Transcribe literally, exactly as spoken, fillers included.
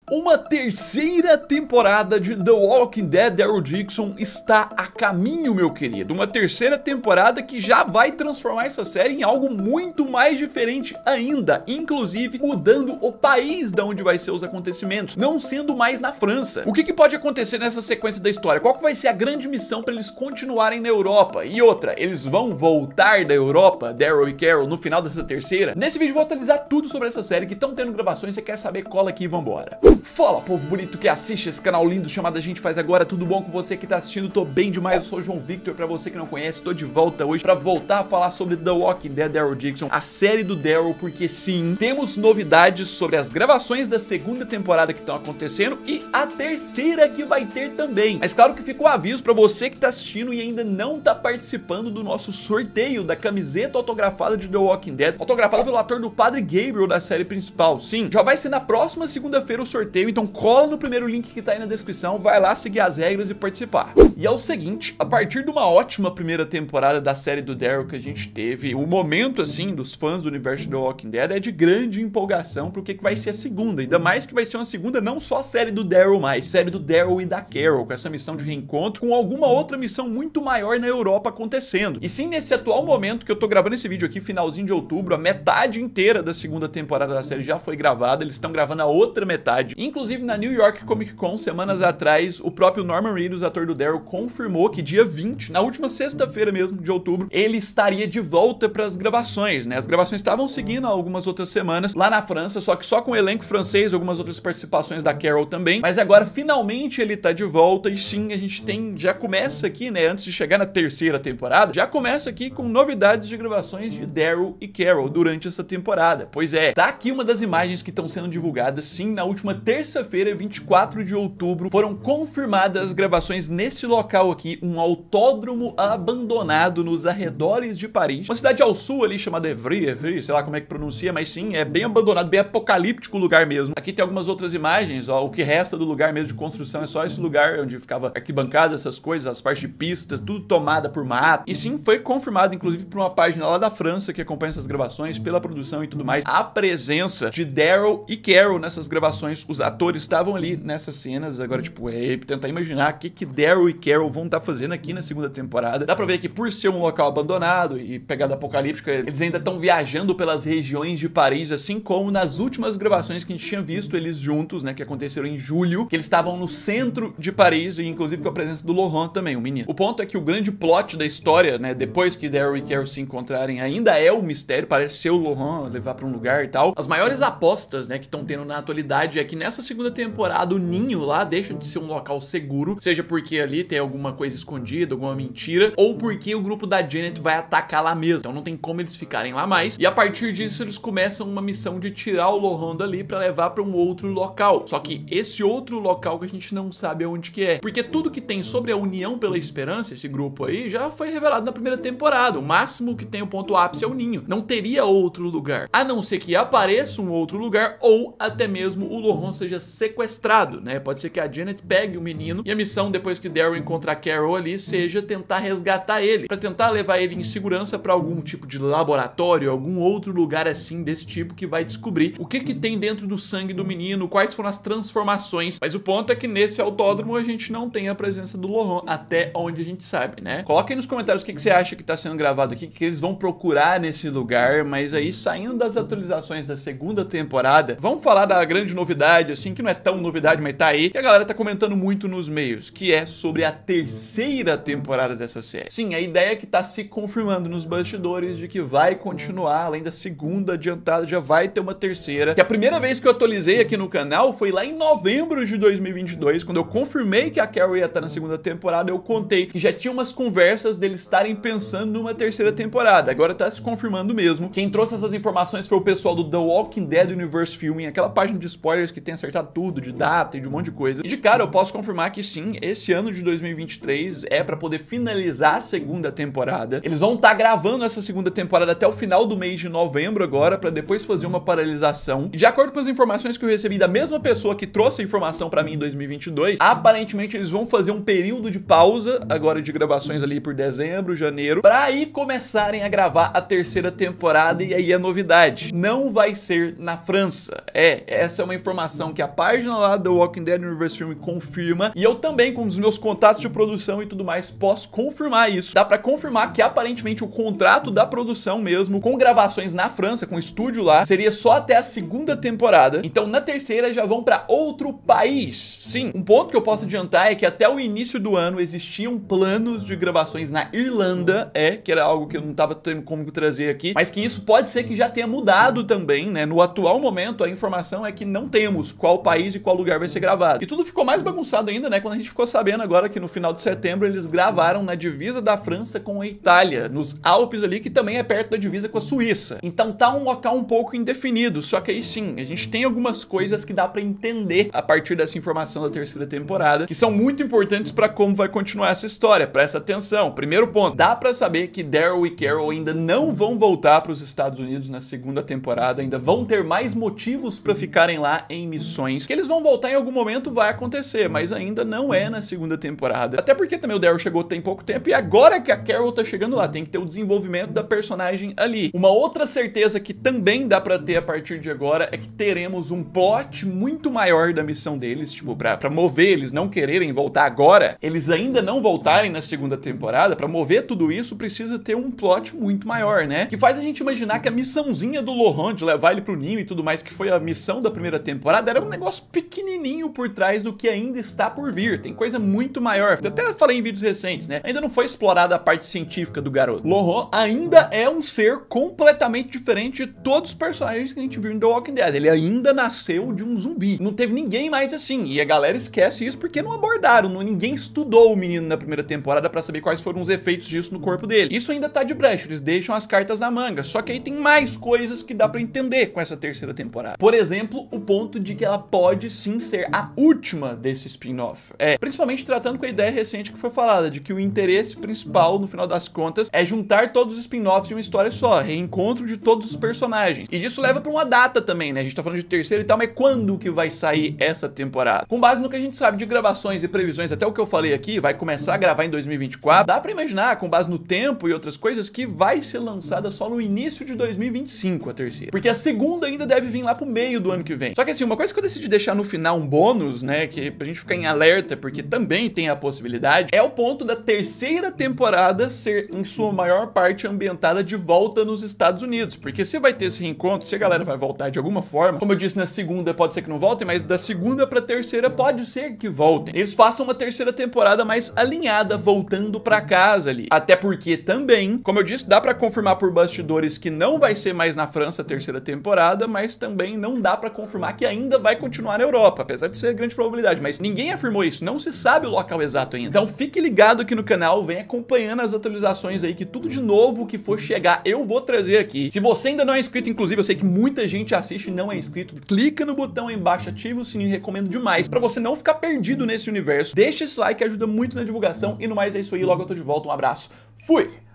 Uma terceira temporada de The Walking Dead Daryl Dixon está a caminho, meu querido. Uma terceira temporada que já vai transformar essa série em algo muito mais diferente ainda, inclusive mudando o país de onde vai ser os acontecimentos, não sendo mais na França. O que, que pode acontecer nessa sequência da história? Qual que vai ser a grande missão para eles continuarem na Europa? E outra, eles vão voltar da Europa, Daryl e Carol, no final dessa terceira? Nesse vídeo eu vou atualizar tudo sobre essa série que estão tendo gravações. Você quer saber? Cola aqui e vambora. Fala, povo bonito que assiste esse canal lindo chamado A Gente Faz Agora, tudo bom com você que tá assistindo? Tô bem demais, eu sou o João Victor, pra você que não conhece, tô de volta hoje pra voltar a falar sobre The Walking Dead Daryl Dixon, a série do Daryl, porque sim, temos novidades sobre as gravações da segunda temporada que estão acontecendo e a terceira que vai ter também. Mas claro que fica o aviso pra você que tá assistindo e ainda não tá participando do nosso sorteio da camiseta autografada de The Walking Dead, autografada pelo ator do Padre Gabriel da série principal. Sim, já vai ser na próxima segunda-feira o sorteio. Então cola no primeiro link que tá aí na descrição, vai lá seguir as regras e participar. E é o seguinte, a partir de uma ótima primeira temporada da série do Daryl que a gente teve, o momento assim dos fãs do universo de The Walking Dead é de grande empolgação pro que que vai ser a segunda, ainda mais que vai ser uma segunda não só a série do Daryl, mas série do Daryl e da Carol, com essa missão de reencontro, com alguma outra missão muito maior na Europa acontecendo. E sim, nesse atual momento que eu tô gravando esse vídeo aqui, finalzinho de outubro, a metade inteira da segunda temporada da série já foi gravada, eles estão gravando a outra metade. Inclusive na New York Comic Con, semanas atrás, o próprio Norman Reedus, ator do Daryl, confirmou que dia vinte, na última sexta-feira mesmo de outubro, ele estaria de volta para as gravações, né? As gravações estavam seguindo algumas outras semanas lá na França, só que só com o elenco francês, algumas outras participações da Carol também, mas agora finalmente ele tá de volta e sim, a gente tem, já começa aqui, né, antes de chegar na terceira temporada, já começa aqui com novidades de gravações de Daryl e Carol durante essa temporada. Pois é, tá aqui uma das imagens que estão sendo divulgadas, sim, na última terça-feira, vinte e quatro de outubro, foram confirmadas as gravações nesse local aqui, um autódromo abandonado nos arredores de Paris, uma cidade ao sul ali chamada Evry, Evry, sei lá como é que pronuncia, mas sim, é bem abandonado, bem apocalíptico o lugar mesmo. Aqui tem algumas outras imagens, ó, o que resta do lugar mesmo de construção é só esse lugar onde ficava arquibancada, essas coisas, as partes de pistas, tudo tomada por mato. E sim, foi confirmado, inclusive por uma página lá da França que acompanha essas gravações, pela produção e tudo mais, a presença de Daryl e Carol nessas gravações. Os atores estavam ali nessas cenas, agora tipo, é tentar imaginar o que que Daryl e Carol vão estar fazendo aqui na segunda temporada. Dá pra ver que por ser um local abandonado e pegada apocalíptica, eles ainda estão viajando pelas regiões de Paris, assim como nas últimas gravações que a gente tinha visto eles juntos, né, que aconteceram em julho, que eles estavam no centro de Paris e inclusive com a presença do Laurent também, o menino. O ponto é que o grande plot da história, né, depois que Daryl e Carol se encontrarem, ainda é um mistério, parece ser o Laurent levar pra um lugar e tal. As maiores apostas, né, que estão tendo na atualidade é que nessa segunda temporada o ninho lá deixa de ser um local seguro, seja porque ali tem alguma coisa escondida, alguma mentira, ou porque o grupo da Janet vai atacar lá mesmo, então não tem como eles ficarem lá mais, e a partir disso eles começam uma missão de tirar o Laurent dali pra levar pra um outro local, só que esse outro local que a gente não sabe aonde que é, porque tudo que tem sobre a União pela Esperança, esse grupo aí, já foi revelado na primeira temporada, o máximo que tem o ponto ápice é o ninho, não teria outro lugar, a não ser que apareça um outro lugar, ou até mesmo o Laurent seja sequestrado, né? Pode ser que a Janet pegue o menino e a missão depois que Daryl encontrar Carol ali seja tentar resgatar ele, pra tentar levar ele em segurança pra algum tipo de laboratório, algum outro lugar assim desse tipo que vai descobrir o que que tem dentro do sangue do menino, quais foram as transformações. Mas o ponto é que nesse autódromo a gente não tem a presença do Laurent, até onde a gente sabe, né? Coloca aí nos comentários o que que você acha que tá sendo gravado aqui, que eles vão procurar nesse lugar, mas aí saindo das atualizações da segunda temporada, vamos falar da grande novidade, assim, que não é tão novidade, mas tá aí, que a galera tá comentando muito nos meios, que é sobre a terceira temporada dessa série. Sim, a ideia é que tá se confirmando nos bastidores de que vai continuar, além da segunda adiantada, já vai ter uma terceira, que a primeira vez que eu atualizei aqui no canal foi lá em novembro de dois mil e vinte e dois, quando eu confirmei que a Carol ia estar na segunda temporada, eu contei que já tinha umas conversas deles estarem pensando numa terceira temporada, agora tá se confirmando mesmo. Quem trouxe essas informações foi o pessoal do The Walking Dead Universe Filming, aquela página de spoilers que tem acertado tudo, de data e de um monte de coisa. E de cara eu posso confirmar que sim, esse ano de dois mil e vinte e três é pra poder finalizar a segunda temporada. Eles vão estar tá gravando essa segunda temporada até o final do mês de novembro agora, pra depois fazer uma paralisação. E de acordo com as informações que eu recebi da mesma pessoa que trouxe a informação pra mim em dois mil e vinte e dois, aparentemente eles vão fazer um período de pausa agora de gravações ali por dezembro, janeiro, pra aí começarem a gravar a terceira temporada. E aí a novidade, não vai ser na França. É, essa é uma informação informação que a página lá do Walking Dead Universe Film confirma, e eu também, com os meus contatos de produção e tudo mais, posso confirmar isso. Dá pra confirmar que aparentemente o contrato da produção mesmo, com gravações na França, com estúdio lá, seria só até a segunda temporada. Então na terceira já vão pra outro país. Sim, um ponto que eu posso adiantar é que até o início do ano existiam planos de gravações na Irlanda, é, que era algo que eu não tava tendo como trazer aqui, mas que isso pode ser que já tenha mudado também, né? No atual momento, a informação é que não temos qual país e qual lugar vai ser gravado. E tudo ficou mais bagunçado ainda, né? Quando a gente ficou sabendo agora que no final de setembro eles gravaram na divisa da França com a Itália, nos Alpes ali, que também é perto da divisa com a Suíça. Então tá um local um pouco indefinido, só que aí sim, a gente tem algumas coisas que dá pra entender a partir dessa informação da terceira temporada, que são muito importantes pra como vai continuar essa história. Presta atenção. Primeiro ponto, dá pra saber que Daryl e Carol ainda não vão voltar pros Estados Unidos na segunda temporada, ainda vão ter mais motivos pra ficarem lá em missões. Que eles vão voltar em algum momento vai acontecer, mas ainda não é na segunda temporada. Até porque também o Daryl chegou tem pouco tempo, e agora que a Carol tá chegando lá, tem que ter o desenvolvimento da personagem ali. Uma outra certeza que também dá pra ter a partir de agora é que teremos um plot muito maior da missão deles, tipo, pra, pra mover eles não quererem voltar agora, eles ainda não voltarem na segunda temporada. Pra mover tudo isso, precisa ter um plot muito maior, né? Que faz a gente imaginar que a missãozinha do Laurent de levar ele pro ninho e tudo mais, que foi a missão da primeira temporada, era um negócio pequenininho por trás do que ainda está por vir. Tem coisa muito maior. Eu até falei em vídeos recentes, né? Ainda não foi explorada a parte científica do garoto. Laurent ainda é um ser completamente diferente de todos os personagens que a gente viu em The Walking Dead. Ele ainda nasceu de um zumbi. Não teve ninguém mais assim. E a galera esquece isso porque não abordaram. Não, ninguém estudou o menino na primeira temporada pra saber quais foram os efeitos disso no corpo dele. Isso ainda tá de brecha. Eles deixam as cartas na manga. Só que aí tem mais coisas que dá pra entender com essa terceira temporada. Por exemplo, o ponto de que ela pode sim ser a última desse spin-off. É, principalmente tratando com a ideia recente que foi falada, de que o interesse principal, no final das contas, é juntar todos os spin-offs em uma história só, reencontro de todos os personagens. E isso leva pra uma data também, né? A gente tá falando de terceira e tal, mas quando que vai sair essa temporada? Com base no que a gente sabe de gravações e previsões, até o que eu falei aqui, vai começar a gravar em dois mil e vinte e quatro, dá pra imaginar, com base no tempo e outras coisas, que vai ser lançada só no início de dois mil e vinte e cinco a terceira. Porque a segunda ainda deve vir lá pro meio do ano que vem. Só que assim, uma coisa que eu decidi deixar no final um bônus, né, que pra gente ficar em alerta, porque também tem a possibilidade, é o ponto da terceira temporada ser, em sua maior parte, ambientada de volta nos Estados Unidos. Porque se vai ter esse reencontro, se a galera vai voltar de alguma forma, como eu disse, na segunda pode ser que não voltem, mas da segunda pra terceira pode ser que voltem. Eles façam uma terceira temporada mais alinhada, voltando pra casa ali. Até porque também, como eu disse, dá pra confirmar por bastidores que não vai ser mais na França a terceira temporada, mas também não dá pra confirmar que ainda vai continuar na Europa, apesar de ser grande probabilidade, mas ninguém afirmou isso, não se sabe o local exato ainda. Então fique ligado aqui no canal, vem acompanhando as atualizações aí, que tudo de novo que for chegar eu vou trazer aqui. Se você ainda não é inscrito, inclusive eu sei que muita gente assiste e não é inscrito, clica no botão aí embaixo, ativa o sininho, recomendo demais, pra você não ficar perdido nesse universo. Deixa esse like, ajuda muito na divulgação, e no mais é isso aí, logo eu tô de volta, um abraço, fui!